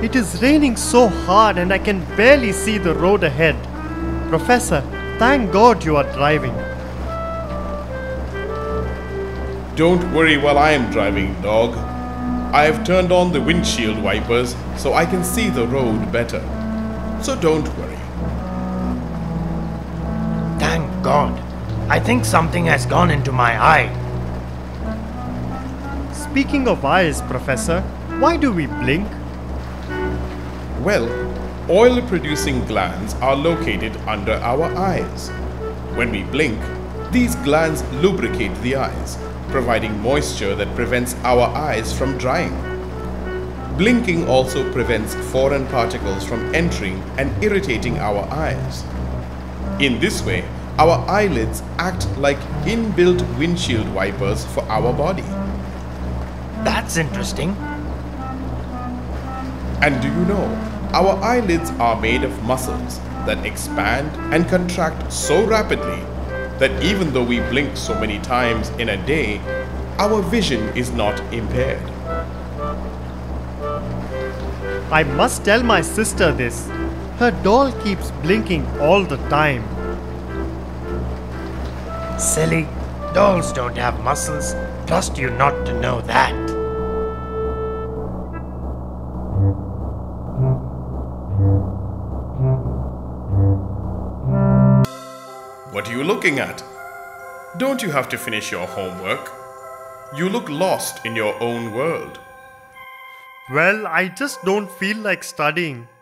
It is raining so hard and I can barely see the road ahead. Professor, thank God you are driving. Don't worry while I am driving, dog. I have turned on the windshield wipers so I can see the road better. So don't worry. Thank God. I think something has gone into my eye. Speaking of eyes, Professor, why do we blink? Well, oil-producing glands are located under our eyes. When we blink, these glands lubricate the eyes, providing moisture that prevents our eyes from drying. Blinking also prevents foreign particles from entering and irritating our eyes. In this way, our eyelids act like inbuilt windshield wipers for our body. That's interesting. And do you know, our eyelids are made of muscles that expand and contract so rapidly that even though we blink so many times in a day, our vision is not impaired. I must tell my sister this. Her doll keeps blinking all the time. Silly. Dolls don't have muscles. Trust you not to know that. What are you looking at? Don't you have to finish your homework? You look lost in your own world. Well, I just don't feel like studying.